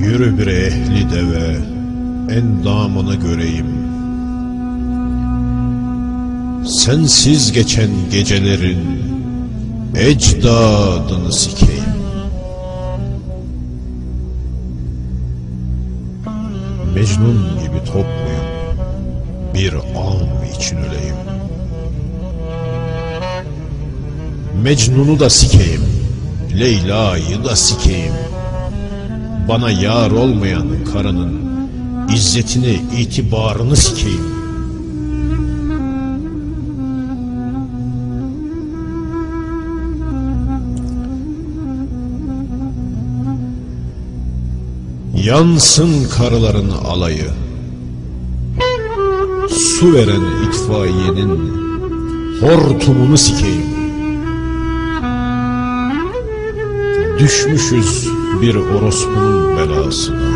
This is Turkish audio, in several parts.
Yürü bir ehli deve, endamını göreyim. Sensiz geçen gecelerin ecdadını sikeyim. Mecnun gibi top muyum, bir an için öleyim. Mecnun'u da sikeyim, Leyla'yı da sikeyim. Bana yar olmayan karının izzetini, itibarını sikeyim. Yansın karıların alayı, su veren itfaiyenin hortumunu sikeyim. Düşmüşüz bir orospunun belasına,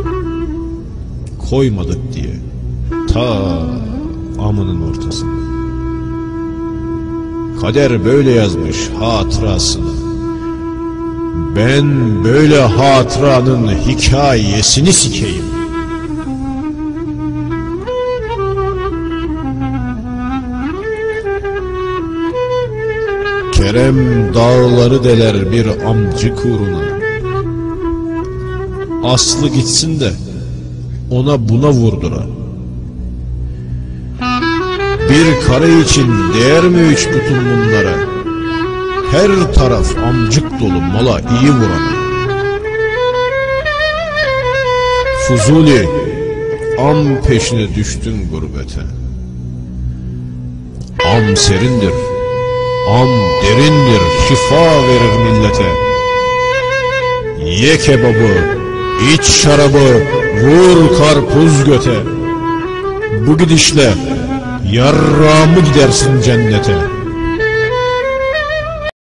koymadık diye ta amının ortasına. Kader böyle yazmış hatırasını, ben böyle hatıranın hikayesini sikeyim. Kerem dağları deler bir amcık uğruna. Aslı gitsin de ona buna vurdura. Bir karı için değer mi üç bütün bunlara? Her taraf amcık dolu mala iyi vurana. Fuzuli, am peşine düştün gurbete. Am serindir, am derindir, şifa verir millete. Ye kebabı, iç şarabı, vur karpuz göte. Bu gidişle yarrağımı gidersin cennete.